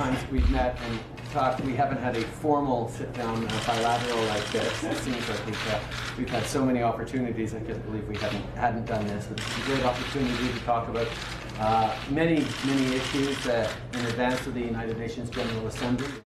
times we've met and talked, we haven't had a formal sit-down bilateral like this. It seems like we've had so many opportunities. I can't believe we hadn't done this. It's a great opportunity to talk about many issues in advance of the United Nations General Assembly.